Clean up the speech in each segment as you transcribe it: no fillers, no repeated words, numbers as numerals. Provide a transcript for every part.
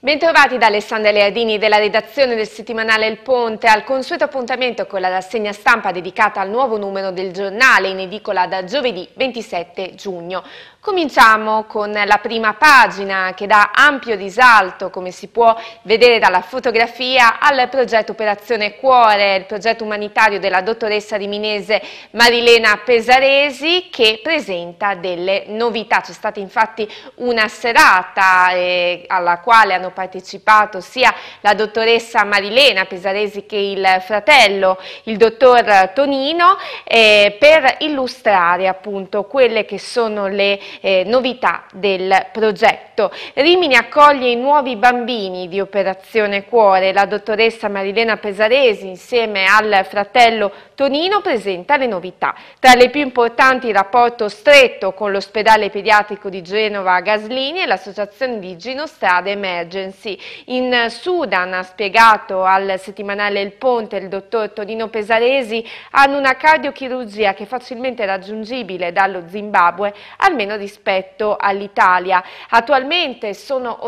Bentrovati da Alessandra Leardini della redazione del settimanale Il Ponte al consueto appuntamento con la rassegna stampa dedicata al nuovo numero del giornale in edicola da giovedì 27 giugno. Cominciamo con la prima pagina che dà ampio risalto, come si può vedere dalla fotografia, al progetto Operazione Cuore, il progetto umanitario della dottoressa riminese Marilena Pesaresi che presenta delle novità. C'è stata infatti una serata alla quale hanno partecipato sia la dottoressa Marilena Pesaresi che il fratello, il dottor Tonino, per illustrare appunto quelle che sono le novità del progetto. Rimini accoglie i nuovi bambini di Operazione Cuore. La dottoressa Marilena Pesaresi insieme al fratello Tonino presenta le novità. Tra le più importanti il rapporto stretto con l'ospedale pediatrico di Genova Gaslini e l'associazione di Ginostrada Emergency. In Sudan, ha spiegato al settimanale Il Ponte il dottor Tonino Pesaresi, hanno una cardiochirurgia che è facilmente raggiungibile dallo Zimbabwe, almeno rispetto all'Italia. Attualmente sono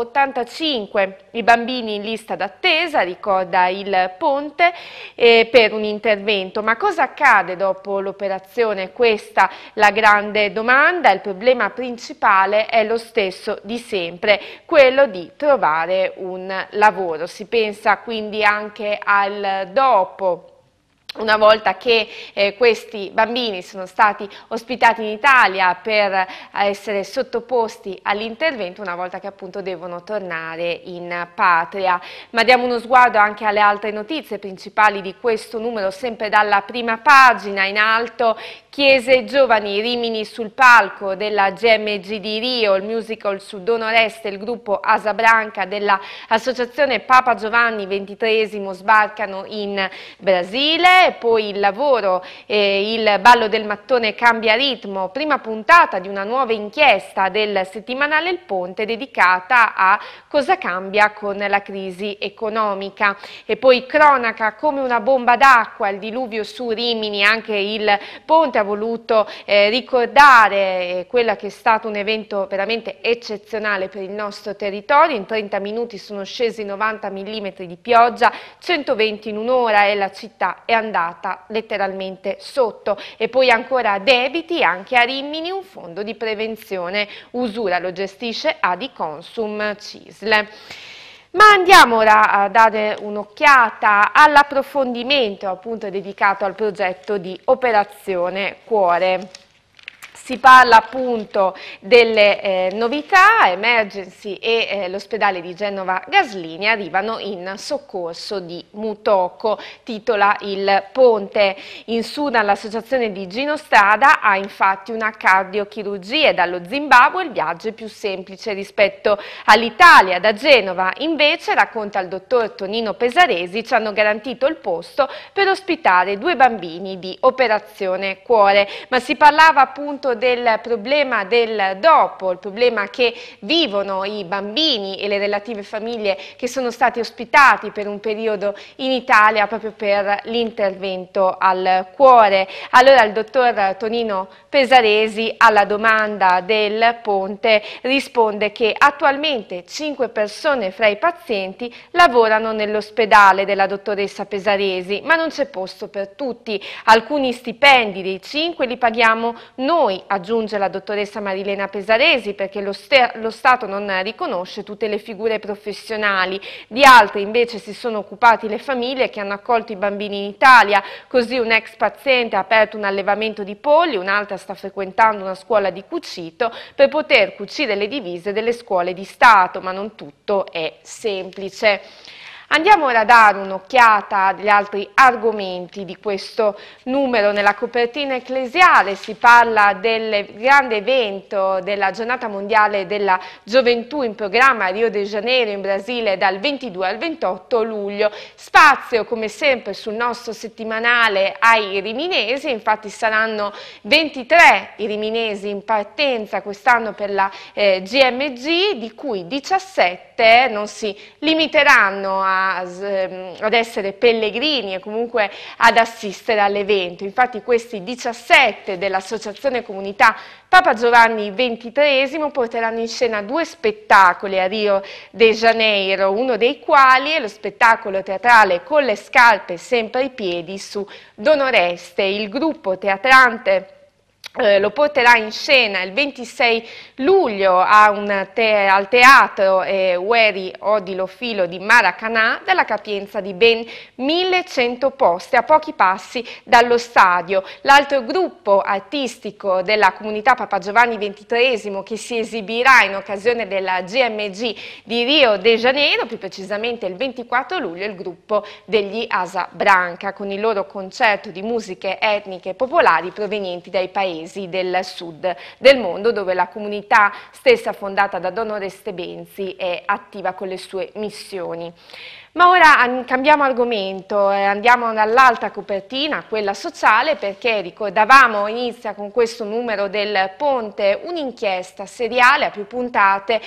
85 i bambini in lista d'attesa, ricorda il Ponte, per un intervento. Ma cosa accade dopo l'operazione? Questa la grande domanda. Il problema principale è lo stesso di sempre, quello di trovare un lavoro. Si pensa quindi anche al dopo. Una volta che questi bambini sono stati ospitati in Italia per essere sottoposti all'intervento, una volta che appunto devono tornare in patria. Ma diamo uno sguardo anche alle altre notizie principali di questo numero, sempre dalla prima pagina. In alto, Chiese Giovani, Rimini sul palco della GMG di Rio, il musical sul Don-Oreste, il gruppo Asa Branca dell'associazione Papa Giovanni XXIII sbarcano in Brasile. E poi il lavoro, il ballo del mattone cambia ritmo, prima puntata di una nuova inchiesta del settimanale Il Ponte dedicata a cosa cambia con la crisi economica. E poi cronaca come una bomba d'acqua, il diluvio su Rimini. Anche il Ponte ha voluto ricordare quello che è stato un evento veramente eccezionale per il nostro territorio. In 30 minuti sono scesi 90 mm di pioggia, 120 in un'ora e la città è andata letteralmente sotto. E poi ancora debiti anche a Rimini, un fondo di prevenzione usura lo gestisce Adiconsum Cisle. Ma andiamo ora a dare un'occhiata all'approfondimento appunto dedicato al progetto di Operazione Cuore. Si parla appunto delle novità. Emergency e l'ospedale di Genova Gaslini arrivano in soccorso di Mutoko, titola il Ponte. In Sudan l'associazione di Ginostrada ha infatti una cardiochirurgia e dallo Zimbabwe il viaggio è più semplice rispetto all'Italia. Da Genova invece, racconta il dottor Tonino Pesaresi, ci hanno garantito il posto per ospitare 2 bambini di Operazione Cuore. Ma si parlava appunto del problema del dopo, il problema che vivono i bambini e le relative famiglie che sono stati ospitati per un periodo in Italia proprio per l'intervento al cuore. Allora il dottor Tonino Pesaresi alla domanda del Ponte risponde che attualmente 5 persone fra i pazienti lavorano nell'ospedale della dottoressa Pesaresi, ma non c'è posto per tutti. Alcuni stipendi dei 5 li paghiamo noi, aggiunge la dottoressa Marilena Pesaresi, perché lo Stato non riconosce tutte le figure professionali. Di altri invece si sono occupati le famiglie che hanno accolto i bambini in Italia. Così un ex paziente ha aperto un allevamento di polli, un'altra sta frequentando una scuola di cucito per poter cucire le divise delle scuole di Stato, ma non tutto è semplice. Andiamo ora a dare un'occhiata agli altri argomenti di questo numero. Nella copertina ecclesiale si parla del grande evento della Giornata Mondiale della Gioventù in programma a Rio de Janeiro in Brasile dal 22 al 28 luglio. Spazio come sempre sul nostro settimanale ai riminesi, infatti saranno 23 i riminesi in partenza quest'anno per la GMG, di cui 17 non si limiteranno a ad essere pellegrini e comunque ad assistere all'evento. Infatti questi 17 dell'Associazione Comunità Papa Giovanni XXIII porteranno in scena 2 spettacoli a Rio de Janeiro, uno dei quali è lo spettacolo teatrale Con le scarpe sempre ai piedi su Don Oreste. Il gruppo teatrante lo porterà in scena il 26 luglio al teatro Ueri Odilo Filo di Maracanã, della capienza di ben 1100 posti a pochi passi dallo stadio. L'altro gruppo artistico della comunità Papa Giovanni XXIII che si esibirà in occasione della GMG di Rio de Janeiro, più precisamente il 24 luglio, è il gruppo degli Asa Branca, con il loro concerto di musiche etniche e popolari provenienti dai paesi del sud del mondo, dove la comunità stessa fondata da Don Oreste Benzi è attiva con le sue missioni. Ma ora cambiamo argomento e andiamo dall'altra copertina, quella sociale, perché ricordavamo inizia con questo numero del Ponte un'inchiesta seriale a più puntate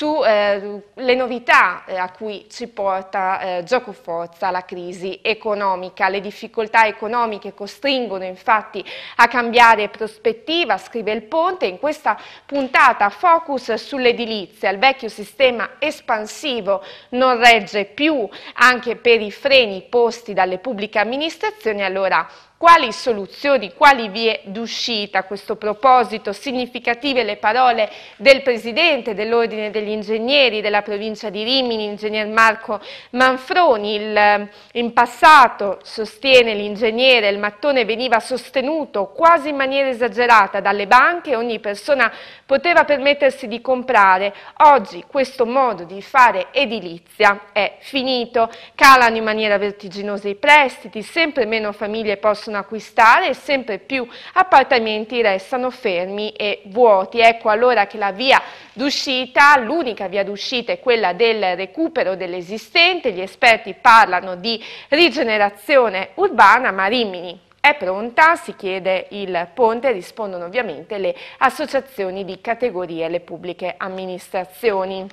sulle novità a cui ci porta giocoforza la crisi economica. Le difficoltà economiche costringono infatti a cambiare prospettiva, scrive il Ponte. In questa puntata focus sull'edilizia. Il vecchio sistema espansivo non regge più anche per i freni posti dalle pubbliche amministrazioni. Allora, quali soluzioni, quali vie d'uscita? A questo proposito significative le parole del Presidente dell'Ordine degli Ingegneri della provincia di Rimini, ingegner Marco Manfroni. In passato, sostiene l'ingegnere, il mattone veniva sostenuto quasi in maniera esagerata dalle banche, ogni persona poteva permettersi di comprare. Oggi questo modo di fare edilizia è finito, calano in maniera vertiginosa i prestiti, sempre meno famiglie possono acquistare e sempre più appartamenti restano fermi e vuoti. Ecco allora che la via d'uscita, l'unica via d'uscita, è quella del recupero dell'esistente. Gli esperti parlano di rigenerazione urbana, ma Rimini è pronta? Si chiede il Ponte, rispondono ovviamente le associazioni di categoria e le pubbliche amministrazioni.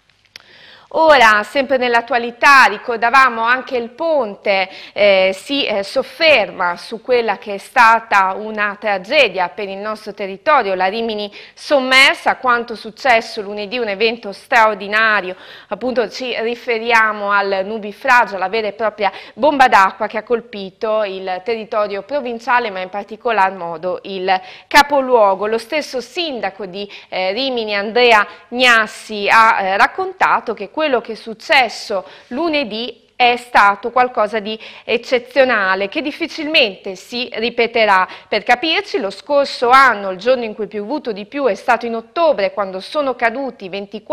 Ora, sempre nell'attualità, ricordavamo anche il Ponte si sofferma su quella che è stata una tragedia per il nostro territorio, la Rimini sommersa. Quanto successo lunedì, un evento straordinario, appunto ci riferiamo al nubifragio, la vera e propria bomba d'acqua che ha colpito il territorio provinciale, ma in particolar modo il capoluogo. Lo stesso sindaco di Rimini, Andrea Gnassi, ha raccontato che quello che è successo lunedì è stato qualcosa di eccezionale, che difficilmente si ripeterà. Per capirci, lo scorso anno, il giorno in cui è piovuto di più è stato in ottobre, quando sono caduti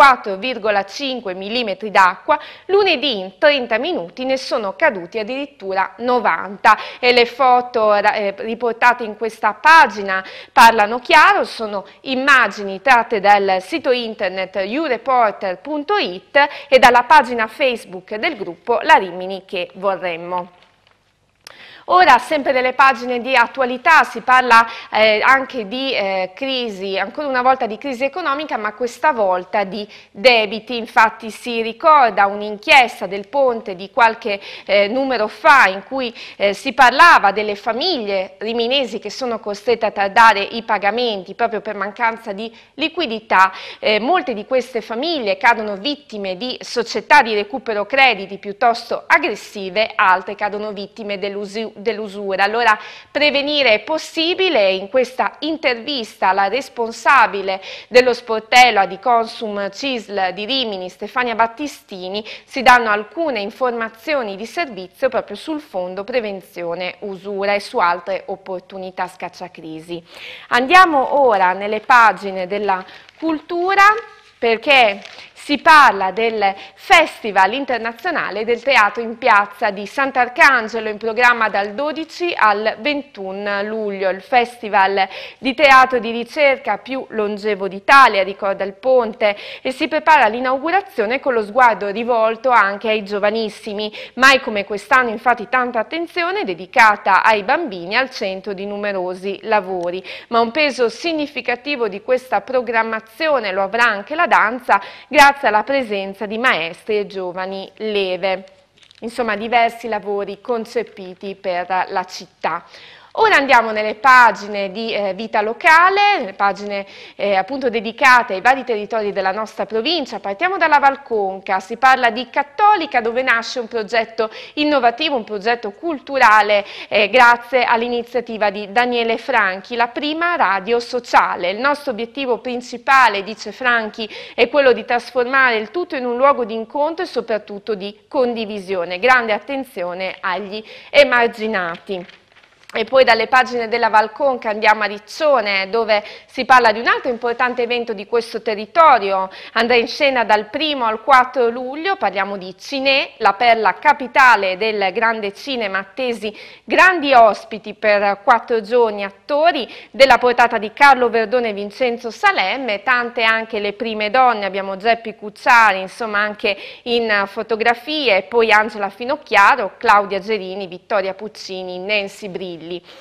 24,5 mm d'acqua. Lunedì in 30 minuti ne sono caduti addirittura 90, e le foto riportate in questa pagina parlano chiaro. Sono immagini tratte dal sito internet ureporter.it e dalla pagina Facebook del gruppo La Rimini che vorremmo. Ora, sempre nelle pagine di attualità, si parla anche di crisi, ancora una volta di crisi economica, ma questa volta di debiti. Infatti si ricorda un'inchiesta del Ponte di qualche numero fa, in cui si parlava delle famiglie riminesi che sono costrette a tardare i pagamenti proprio per mancanza di liquidità. Molte di queste famiglie cadono vittime di società di recupero crediti piuttosto aggressive, altre cadono vittime dell'usura. Allora, prevenire è possibile. In questa intervista la responsabile dello sportello Adiconsum CISL di Rimini, Stefania Battistini, si danno alcune informazioni di servizio proprio sul fondo prevenzione usura e su altre opportunità scacciacrisi. Andiamo ora nelle pagine della cultura, perché si parla del Festival Internazionale del Teatro in Piazza di Sant'Arcangelo, in programma dal 12 al 21 luglio. Il festival di teatro di ricerca più longevo d'Italia, ricorda il Ponte, e si prepara all'inaugurazione con lo sguardo rivolto anche ai giovanissimi. Mai come quest'anno, infatti, tanta attenzione dedicata ai bambini al centro di numerosi lavori. Ma un peso significativo di questa programmazione lo avrà anche la danza, grazie alla presenza di maestri e giovani leve. insomma diversi lavori concepiti per la città. Ora andiamo nelle pagine di vita locale, nelle pagine appunto dedicate ai vari territori della nostra provincia. Partiamo dalla Val Conca, si parla di Cattolica, dove nasce un progetto innovativo, un progetto culturale grazie all'iniziativa di Daniele Franchi, la prima radio sociale. Il nostro obiettivo principale, dice Franchi, è quello di trasformare il tutto in un luogo di incontro e soprattutto di condivisione. Grande attenzione agli emarginati. E poi dalle pagine della Val Conca andiamo a Riccione, dove si parla di un altro importante evento di questo territorio. Andrà in scena dal 1° al 4 luglio, parliamo di Cinè, la perla capitale del grande cinema, attesi grandi ospiti per 4 giorni, attori della portata di Carlo Verdone e Vincenzo Salemme, tante anche le prime donne, abbiamo Geppi Cucciari, insomma anche in fotografie, poi Angela Finocchiaro, Claudia Gerini, Vittoria Puccini, Nancy Brilli.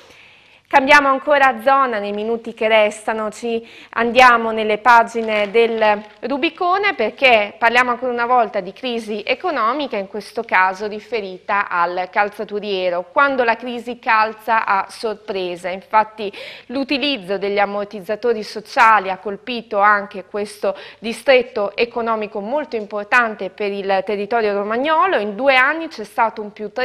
Cambiamo ancora zona nei minuti che restano, ci andiamo nelle pagine del Rubicone perché parliamo ancora una volta di crisi economica, in questo caso riferita al calzaturiero, quando la crisi calza a sorpresa. Infatti l'utilizzo degli ammortizzatori sociali ha colpito anche questo distretto economico molto importante per il territorio romagnolo. In 2 anni c'è stato un più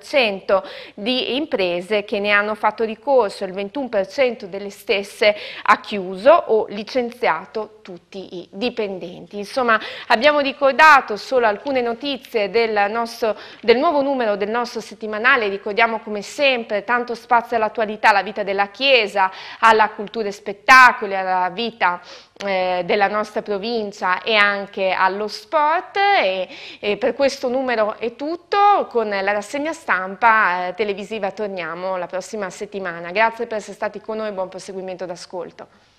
30% di imprese che ne hanno fatto ricorso, il 21% delle stesse ha chiuso o licenziato tutti i dipendenti. Insomma, abbiamo ricordato solo alcune notizie del nuovo numero del nostro settimanale. Ricordiamo come sempre tanto spazio all'attualità, alla vita della Chiesa, alla cultura e spettacoli, alla vita della nostra provincia e anche allo sport, e per questo numero è tutto. Con la rassegna stampa televisiva torniamo la prossima settimana. Grazie per essere stati con noi, buon proseguimento d'ascolto.